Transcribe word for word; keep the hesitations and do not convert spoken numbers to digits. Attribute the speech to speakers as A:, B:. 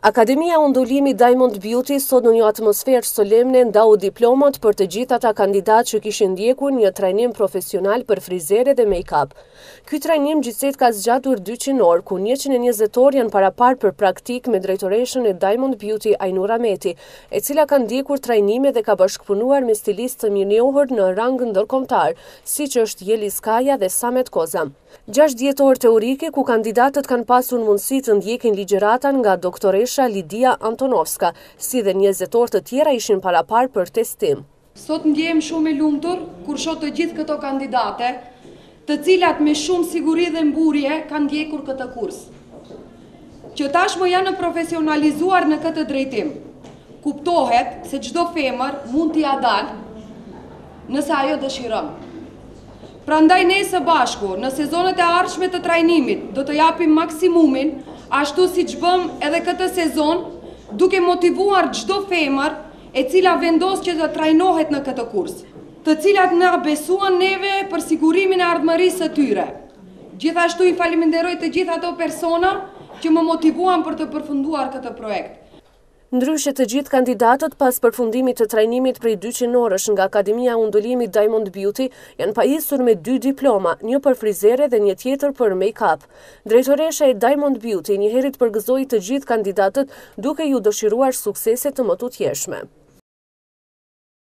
A: Akademia Undulimi Diamond Beauty sot në një atmosferë solemne ndau diplomat për të gjithë ata kandidatë që kishin ndjekur një trajnim profesional për frizere dhe make-up. Ky trajnim gjithsej ka zgjatur dyqind orë, ku njëqind e njëzet orë janë paraparë për praktik me drejtoreshën e Diamond Beauty Ainur Ahmeti, e cila ka ndjekur trajnime dhe ka bashkëpunuar me stilistë të mirënjohur në rang ndërkombëtar, siç është Jelis Kaja dhe Samet Koza. gjashtëdhjetë orë teorike ku kandidatët kanë pasur mundësi të ndjekin ligjëratan nga doktoresha Lidia Antonovska, si dhe njëzet orë të tjera ishin parapar për testim.
B: Sot ndjehem shumë e lumtur kur shoh të gjithë këto kandidate, të cilat me shumë siguri dhe mburje kanë ndjekur këtë kurs, që tashmë janë profesionalizuar në këtë drejtim. Kuptohet se çdo femër mund t'i dalë nëse ajo dëshiron. Prandaj ne së bashku, në sezonet e ardhshme të trajnimit, do të japim maksimumin, ashtu si që bëm edhe këtë sezon, duke motivuar çdo femër e cila vendos që të trajnohet në këtë kurs, të cilat na besuan neve për sigurimin e ardhmërisë së tyre. Gjithashtu i faleminderoj të gjithë ato persona që më motivuan për të përfunduar këtë projekt.
A: Ndryshe të gjithë kandidatët pas përfundimit të trajnimit prej dyqind orësh nga Akademia Undulimi Diamond Beauty janë pajisur me dy diploma, një për frizere dhe një tjetër për make-up. Drejtoresha e Diamond Beauty njëherët përgëzoi të gjithë kandidatët duke ju dëshiruar suksese të mëtutjeshme.